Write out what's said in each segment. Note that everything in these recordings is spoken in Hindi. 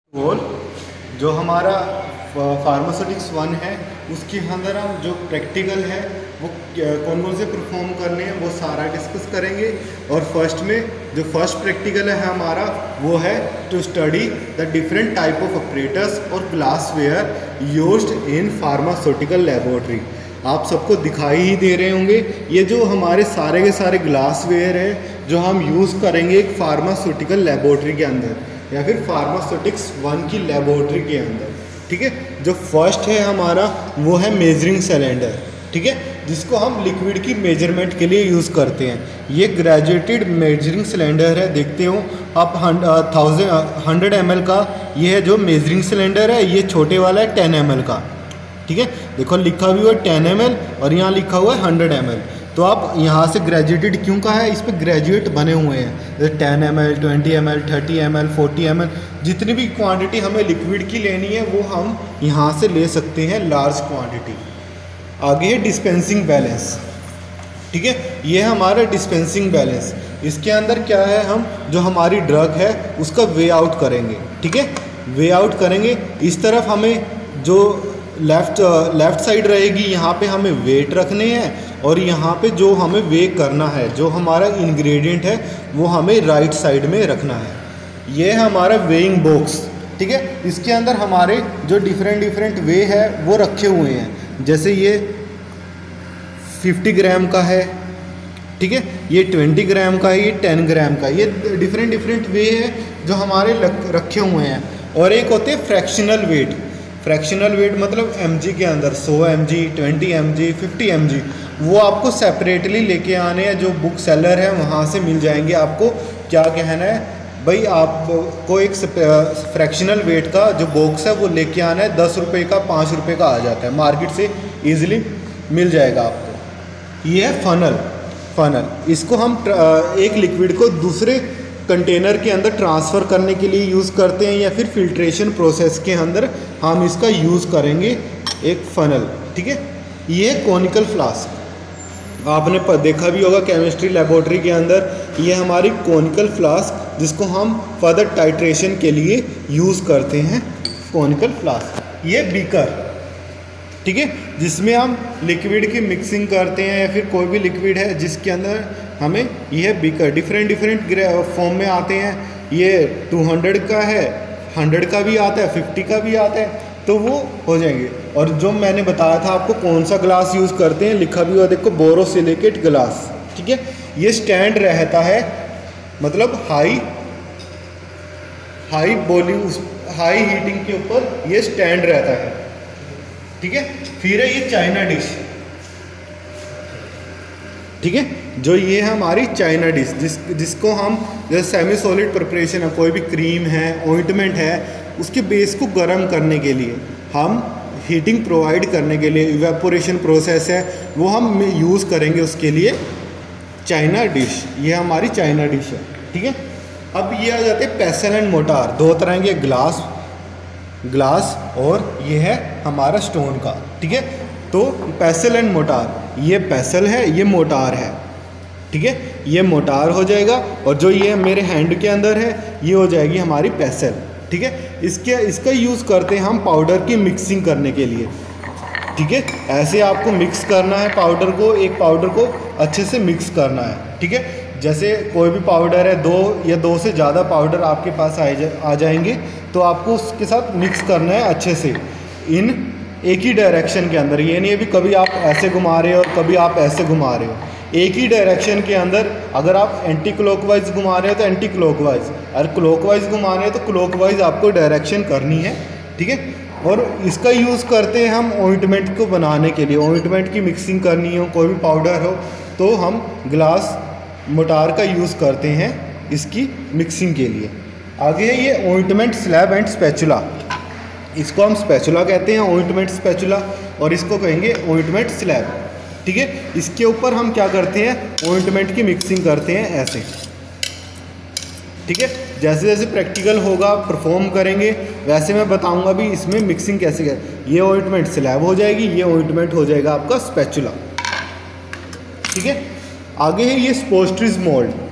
और जो हमारा फार्मास्यूटिक्स 1 है उसके अंदर हम जो प्रैक्टिकल है वो कौन कौन से परफॉर्म करने हैं वो सारा डिस्कस करेंगे। और फर्स्ट में जो फर्स्ट प्रैक्टिकल है हमारा वो है to study the different type of operators और glassware used in pharmaceutical laboratory. आप सबको दिखाई ही दे रहे होंगे ये जो हमारे सारे के सारे ग्लासवेयर हैं जो हम यूज़ करेंगे एक फार्मास्यूटिकल लेबोरेटरी के अंदर या फिर फार्मास्यूटिक्स 1 की लेबोरेटरी के अंदर। ठीक है, जो फर्स्ट है हमारा वो है मेजरिंग सिलेंडर। ठीक है, जिसको हम लिक्विड की मेजरमेंट के लिए यूज़ करते हैं। ये ग्रेजुएटेड मेजरिंग सिलेंडर है, देखते हो आप 100 ml का ये है जो मेजरिंग सिलेंडर है। ये छोटे वाला है 10 ml का। ठीक है, देखो लिखा भी हुआ है 10 ml और यहाँ लिखा हुआ है 100 ml। तो आप यहाँ से ग्रेजुएटेड क्यों कहा है, इस पर ग्रेजुएट बने हुए हैं जैसे 10 ml 20 ml 30 ml 40 ml। जितनी भी क्वांटिटी हमें लिक्विड की लेनी है वो हम यहाँ से ले सकते हैं लार्ज क्वांटिटी। आगे है डिस्पेंसिंग बैलेंस। ठीक है, ये हमारा डिस्पेंसिंग बैलेंस। इसके अंदर क्या है, हम जो हमारी ड्रग है उसका वे आउट करेंगे। ठीक है, वे आउट करेंगे। इस तरफ हमें जो लेफ़्ट साइड रहेगी यहाँ पे हमें वेट रखने हैं और यहाँ पे जो हमें वे करना है जो हमारा इंग्रेडिएंट है वो हमें राइट साइड में रखना है। ये है हमारा वेइंग बॉक्स। ठीक है, इसके अंदर हमारे जो डिफरेंट वे है वो रखे हुए हैं। जैसे ये 50 ग्राम का है, ठीक है, ये 20 ग्राम का है, ये 10 ग्राम का। ये डिफरेंट वे है जो हमारे रखे हुए हैं। और एक होते हैं फ्रैक्शनल वेट। फ्रैक्शनल वेट मतलब mg के अंदर 100 mg 20 mg 50 mg वो आपको सेपरेटली लेके आने हैं। जो बुक सेलर है वहाँ से मिल जाएंगे। आपको क्या कहना है भाई, आपको एक फ्रैक्शनल वेट का जो बॉक्स है वो लेके आना है। 10 रुपये का 5 रुपये का आ जाता है, मार्केट से ईजिली मिल जाएगा आपको। ये है फनल। इसको हम एक लिक्विड को दूसरे कंटेनर के अंदर ट्रांसफ़र करने के लिए यूज़ करते हैं या फिर फिल्ट्रेशन प्रोसेस के अंदर हम इसका यूज़ करेंगे एक फ़नल। ठीक है, ये है कॉनिकल फ्लास्क। आपने देखा भी होगा केमिस्ट्री लेबोरेटरी के अंदर, ये हमारी कॉनिकल फ्लास्क जिसको हम फर्दर टाइट्रेशन के लिए यूज़ करते हैं, कॉनिकल फ्लास्क। ये बीकर, ठीक है, जिसमें हम लिक्विड की मिक्सिंग करते हैं या फिर कोई भी लिक्विड है जिसके अंदर हमें यह बीकर डिफरेंट फॉर्म में आते हैं। ये 200 का है, 100 का भी आता है, 50 का भी आता है, तो वो हो जाएंगे। और जो मैंने बताया था आपको कौन सा ग्लास यूज़ करते हैं, लिखा भी हुआ देखो, बोरोसिलिकेट ग्लास। ठीक है, ये स्टैंड रहता है, मतलब हाई वॉल्यूम हाई हीटिंग के ऊपर ये स्टैंड रहता है। ठीक है, फिर है ये चाइना डिश। ठीक है, जो ये है हमारी चाइना डिश जिसको हम जैसे सेमी सॉलिड प्रिपरेशन है, कोई भी क्रीम है, ऑइंटमेंट है, उसके बेस को गर्म करने के लिए हम हीटिंग प्रोवाइड करने के लिए इवेपोरेशन प्रोसेस है वो हम यूज़ करेंगे उसके लिए चाइना डिश। ये हमारी चाइना डिश है। ठीक है, अब ये आ जाते हैं पेसल एंड मोटार। दो तरह के ग्लास और ये है हमारा स्टोन का। ठीक है, तो पेसल एंड मोटार, ये पेसल है, ये मोटार है। ठीक है, ये मोटार हो जाएगा और जो ये मेरे हैंड के अंदर है ये हो जाएगी हमारी पेसल। ठीक है, इसका यूज़ करते हैं हम पाउडर की मिक्सिंग करने के लिए। ठीक है, ऐसे आपको मिक्स करना है पाउडर को, एक पाउडर को अच्छे से मिक्स करना है। ठीक है, जैसे कोई भी पाउडर है, 2 या 2 से ज़्यादा पाउडर आपके पास आ जाएंगे तो आपको उसके साथ मिक्स करना है अच्छे से इन एक ही डायरेक्शन के अंदर। ये नहीं है भी कभी आप ऐसे घुमा रहे हो और कभी आप ऐसे घुमा रहे हो, एक ही डायरेक्शन के अंदर। अगर आप एंटी क्लॉकवाइज घुमा रहे हो तो एंटी क्लॉकवाइज, अगर क्लॉकवाइज घुमा रहे हो तो क्लॉकवाइज आपको डायरेक्शन करनी है। ठीक है, और इसका यूज़ करते हैं हम ऑइंटमेंट को बनाने के लिए। ऑइंटमेंट की मिक्सिंग करनी हो, कोई भी पाउडर हो, तो हम ग्लास मोटार का यूज़ करते हैं इसकी मिक्सिंग के लिए। आगे है ये ऑइंटमेंट स्लैब एंड स्पैचुला। इसको हम स्पैचुला कहते हैं, ऑइंटमेंट स्पैचुला, और इसको कहेंगे ऑइंटमेंट स्लैब। ठीक है, इसके ऊपर हम क्या करते हैं, ऑइंटमेंट की मिक्सिंग करते हैं ऐसे। ठीक है, जैसे जैसे प्रैक्टिकल होगा परफॉर्म करेंगे वैसे मैं बताऊंगा भी इसमें मिक्सिंग कैसे करें। ये ऑइंटमेंट स्लैब हो जाएगी, ये ऑइंटमेंट हो जाएगा आपका स्पैचुला। ठीक है, आगे है ये स्पोस्ट्रीज मोल्ड।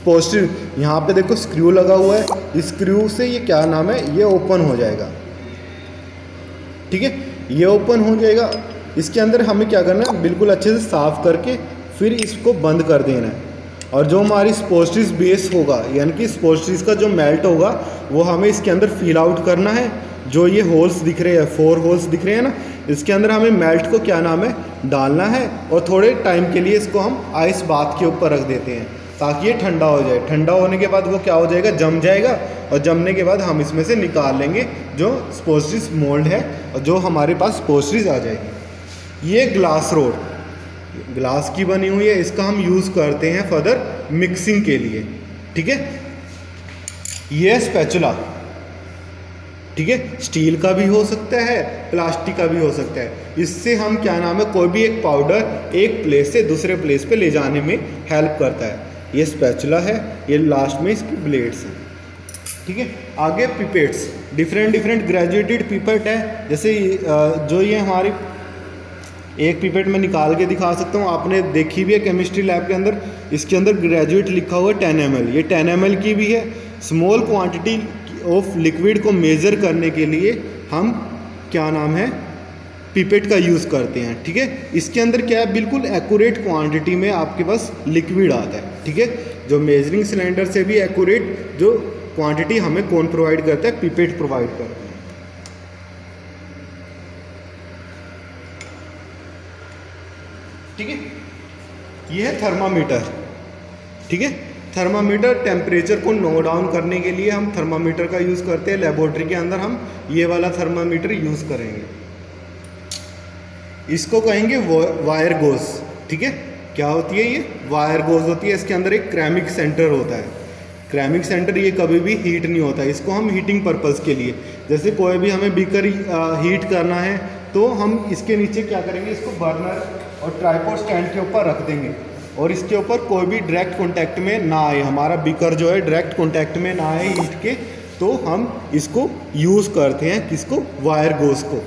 स्पोस्ट्री, यहाँ पे देखो स्क्रू लगा हुआ है, इस स्क्रू से ये क्या नाम है, ये ओपन हो जाएगा। ठीक है, ये ओपन हो जाएगा। इसके अंदर हमें क्या करना है, बिल्कुल अच्छे से साफ करके फिर इसको बंद कर देना है। और जो हमारी स्पोस्ट्रीज बेस होगा, यानी कि स्पोस्ट्रीज का जो मेल्ट होगा, वो हमें इसके अंदर फिल आउट करना है। जो ये होल्स दिख रहे हैं, 4 होल्स दिख रहे हैं ना, इसके अंदर हमें मेल्ट को क्या नाम है, डालना है। और थोड़े टाइम के लिए इसको हम आइस बाथ के ऊपर रख देते हैं ताकि ये ठंडा हो जाए। ठंडा होने के बाद वो क्या हो जाएगा, जम जाएगा। और जमने के बाद हम इसमें से निकाल लेंगे जो स्पोस्ट्रीज मोल्ड है, और जो हमारे पास स्पोस्ट्रीज आ जाएगी। ये ग्लास रोड ग्लास की बनी हुई है, इसका हम यूज़ करते हैं फर्दर मिक्सिंग के लिए। ठीक है, ये स्पैचुला, ठीक है, स्टील का भी हो सकता है, प्लास्टिक का भी हो सकता है। इससे हम क्या नाम है, कोई भी एक पाउडर एक प्लेस से दूसरे प्लेस पे ले जाने में हेल्प करता है। ये स्पैचुला है, ये लास्ट में इसकी ब्लेड्स हैं। ठीक है, आगे पिपेट्स, डिफरेंट ग्रेजुएटेड पिपेट है। जैसे जो ये हमारी एक पिपेट में निकाल के दिखा सकता हूँ, आपने देखी भी है केमिस्ट्री लैब के अंदर, इसके अंदर ग्रेजुएट लिखा हुआ है 10 ml। ये 10 ml की भी है। स्मॉल क्वांटिटी ऑफ लिक्विड को मेज़र करने के लिए हम क्या नाम है, पिपेट का यूज़ करते हैं। ठीक है, इसके अंदर क्या है, बिल्कुल एक्यूरेट क्वांटिटी में आपके पास लिक्विड आता है। ठीक है, जो मेजरिंग सिलेंडर से भी एक्यूरेट जो क्वांटिटी हमें कौन प्रोवाइड करता है, पिपेट प्रोवाइड करता है। ठीक है, ये है थर्मामीटर। ठीक है, थर्मामीटर टेम्परेचर को नोट डाउन करने के लिए हम थर्मामीटर का यूज़ करते हैं। लेबोरेटरी के अंदर हम ये वाला थर्मामीटर यूज़ करेंगे। इसको कहेंगे वायर गोज। ठीक है, क्या होती है ये, वायर गोज होती है। इसके अंदर एक क्रैमिक सेंटर होता है। क्रैमिक सेंटर ये कभी भी हीट नहीं होता है। इसको हम हीटिंग पर्पज़ के लिए, जैसे कोई भी हमें बीकर हीट करना है तो हम इसके नीचे क्या करेंगे, इसको बर्नर और ट्राइपॉड स्टैंड के ऊपर रख देंगे और इसके ऊपर कोई भी डायरेक्ट कॉन्टैक्ट में ना आए, हमारा बीकर जो है डायरेक्ट कॉन्टैक्ट में ना आए हीट के, तो हम इसको यूज़ करते हैं, किसको, वायर गोज को।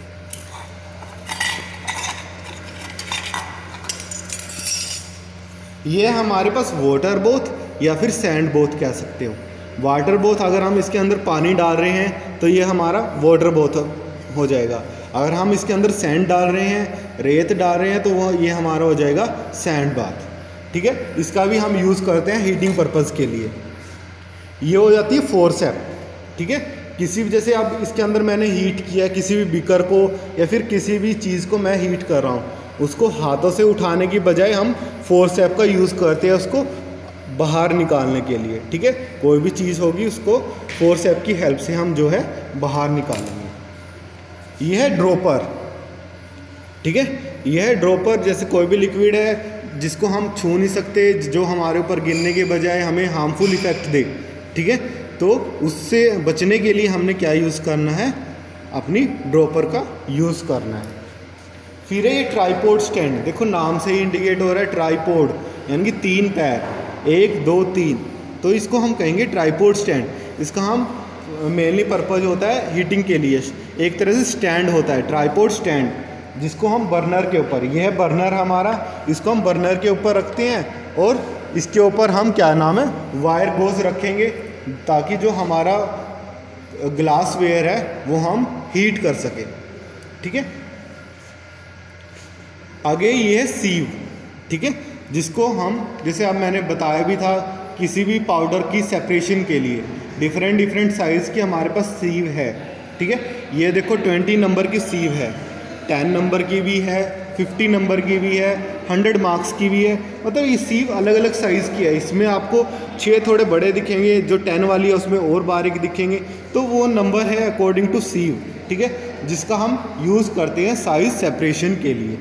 ये हमारे पास वाटर बोथ या फिर सैंड बोथ कह सकते हो। वाटर बोथ अगर हम इसके अंदर पानी डाल रहे हैं तो ये हमारा वाटर बोथ हो जाएगा। अगर हम इसके अंदर सैंड डाल रहे हैं, रेत डाल रहे हैं, तो वो ये हमारा हो जाएगा सैंड बाथ। ठीक है, इसका भी हम यूज़ करते हैं हीटिंग पर्पज़ के लिए। ये हो जाती है फोर्सेप। ठीक है, किसी भी, जैसे अब इसके अंदर मैंने हीट किया किसी भी बीकर को या फिर किसी भी चीज़ को मैं हीट कर रहा हूँ, उसको हाथों से उठाने की बजाय हम फोर्सेप का यूज़ करते हैं उसको बाहर निकालने के लिए। ठीक है, कोई भी चीज़ होगी उसको फोर्सेप की हेल्प से हम जो है बाहर निकालेंगे। यह है ड्रॉपर। ठीक है, यह है ड्रॉपर। जैसे कोई भी लिक्विड है जिसको हम छू नहीं सकते, जो हमारे ऊपर गिरने के बजाय हमें हार्मफुल इफेक्ट दे, ठीक है, तो उससे बचने के लिए हमने क्या यूज़ करना है, अपनी ड्रॉपर का यूज़ करना है। फिर है ये ट्राइपॉड स्टैंड। देखो नाम से ही इंडिकेट हो रहा है ट्राइपॉड, यानी कि 3 पैर, 1 2 3, तो इसको हम कहेंगे ट्राइपॉड स्टैंड। इसका हम मेनली पर्पज़ होता है हीटिंग के लिए। एक तरह से स्टैंड होता है ट्राइपॉड स्टैंड, जिसको हम बर्नर के ऊपर, यह है बर्नर हमारा, इसको हम बर्नर के ऊपर रखते हैं और इसके ऊपर हम क्या नाम है, वायर गोज रखेंगे, ताकि जो हमारा ग्लास वेयर है वो हम हीट कर सकें। ठीक है, आगे ये है सीव। ठीक है, जिसको हम, जैसे अब मैंने बताया भी था, किसी भी पाउडर की सेपरेशन के लिए डिफरेंट साइज़ की हमारे पास सीव है। ठीक है, ये देखो 20 नंबर की सीव है, 10 नंबर की भी है, 50 नंबर की भी है, 100 मार्क्स की भी है। मतलब ये सीव अलग अलग साइज़ की है। इसमें आपको 6 थोड़े बड़े दिखेंगे, जो 10 वाली है उसमें और बारीक दिखेंगे, तो वो नंबर है अकॉर्डिंग टू सीव। ठीक है, जिसका हम यूज़ करते हैं साइज़ सेपरेशन के लिए।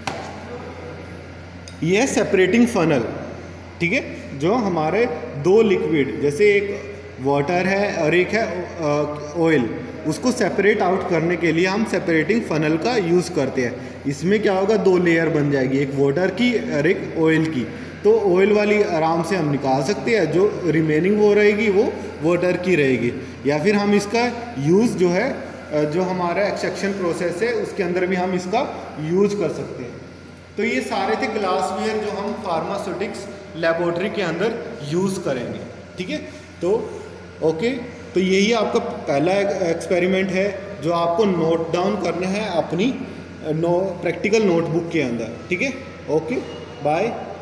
ये है सेपरेटिंग फनल। ठीक है, जो हमारे 2 लिक्विड, जैसे एक वाटर है और एक है ऑयल, उसको सेपरेट आउट करने के लिए हम सेपरेटिंग फनल का यूज़ करते हैं। इसमें क्या होगा, 2 लेयर बन जाएगी, एक वाटर की और एक ऑयल की। तो ऑयल वाली आराम से हम निकाल सकते हैं, जो रिमेनिंग वो रहेगी वो वाटर की रहेगी। या फिर हम इसका यूज़ जो है, जो हमारा एक्सट्रैक्शन प्रोसेस है उसके अंदर भी हम इसका यूज कर सकते हैं। तो ये सारे थे ग्लासवेयर जो हम फार्मास्यूटिक्स लेबोरेटरी के अंदर यूज़ करेंगे, ठीक है। तो ओके, तो यही आपका पहला एक्सपेरिमेंट है जो आपको नोट डाउन करना है अपनी प्रैक्टिकल नोटबुक के अंदर, ठीक है। Okay, bye.